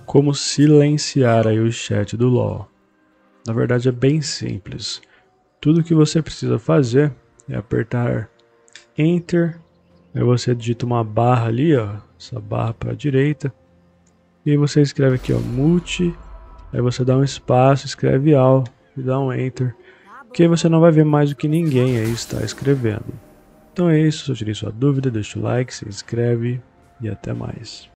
como silenciar aí o chat do LoL. Na verdade é bem simples. Tudo que você precisa fazer é apertar Enter, aí você digita uma barra ali, ó, essa barra para a direita, e aí você escreve aqui, ó, mute, aí você dá um espaço, escreve all e dá um Enter, que aí você não vai ver mais o que ninguém aí está escrevendo. Então é isso, se eu tirei sua dúvida, deixa o like, se inscreve e até mais.